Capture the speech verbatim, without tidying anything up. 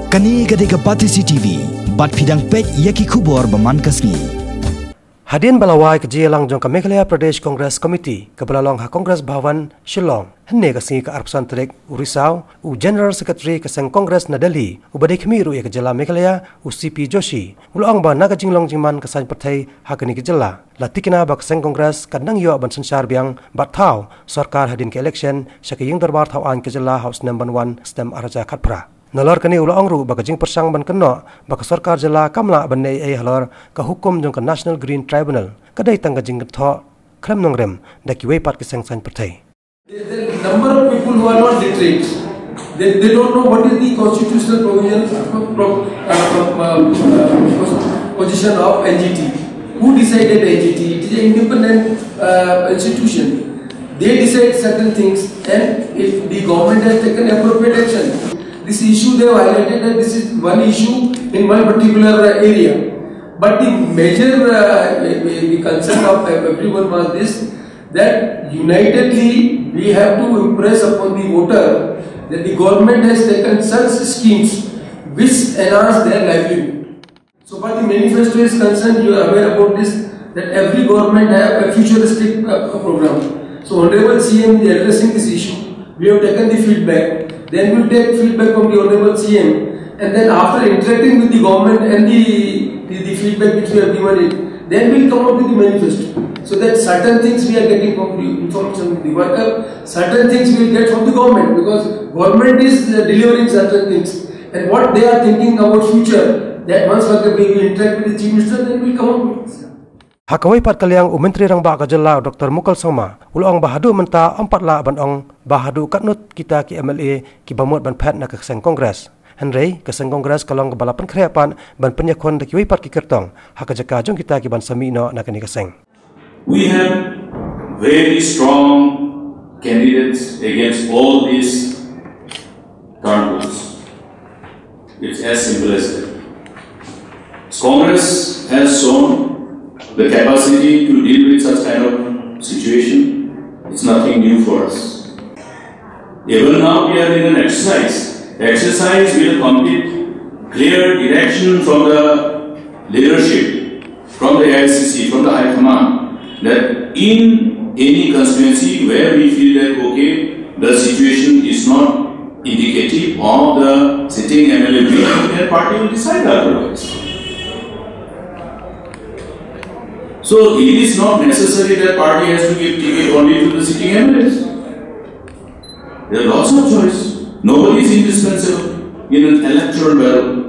Kani gadega Batisi T V, bat pidang pet yaki kubor baman kasni. Hadin balawai ke Jelang jong ke Meghalaya Pradesh Congress Committee ke belalong ha Congress Bhavan Shillong henne ke singi ke Arpsan Trek Urisau u General Secretary ke Seng Congress na Delhi u badai khemiru ya ke Jela Meghalaya u C P Joshi ulong ba naga jinglong jingman ke San Partai ha ke ni ke Jela latikina ba ke Seng Congress kadang yo ban sensar biang bat thau sarkar hadin ke election syake ying darbar thau an ke Jela House number one stem araja khatpra Nalor kani ulo angru baka jing persang ban keno baka sarkar jela kamla ban nei ai halor ka hukum jong ka National Green Tribunal kadai tangga jing tho kram nongrem daki wei pat ke Seng San Partai. The number of people who are not literate, they, they don't know what is the constitutional provision uh, pro, uh, uh, uh, position of N G T. Who decided N G T? It is an independent uh, institution. They decide certain things, and if the government has taken appropriate action. This issue they have highlighted that this is one issue in one particular area. But the major uh, the concern of everyone was this, that unitedly we have to impress upon the voter that the government has taken such schemes which enhance their livelihood. So far the manifesto is concerned, you are aware about this, that every government have a futuristic uh, program. So Honorable C M is addressing this issue. We have taken the feedback. Then we will take feedback from the Honorable C M, and then after interacting with the government and the, the, the feedback which we have given it, then we will come up with the manifesto. So that certain things we are getting from the information from the worker, certain things we will get from the government, because government is uh, delivering certain things. And what they are thinking about future, that once we will interact with the Chief Minister, then we will come up with it. Hakawai pat kaliang Menteri Rang Ba Kajela Doktor Mukal Soma ulong bahadu menta empat la ban ong bahadu katnut kita ki M L A ki bamut ban phat na ke Seng Congress Henry ke Seng Congress kalong ke balapan kreapan ban penyakon de ki wei pat ki kertong hakajaka jong kita ki ban samino na kani ke Seng. We have very strong candidates against all these turnovers. It's as simple as that. Congress has shown the capacity to deal with such kind of situation. It's nothing new for us. Even now we are in an exercise. The exercise will complete clear direction from the leadership, from the A I C C, from the High Command, that in any constituency where we feel that okay, the situation is not indicative of the sitting M L A, then party will decide otherwise. So it is not necessary that party has to give ticket only to the sitting M L As. There are lots of choice. Nobody is indispensable in an electoral battle.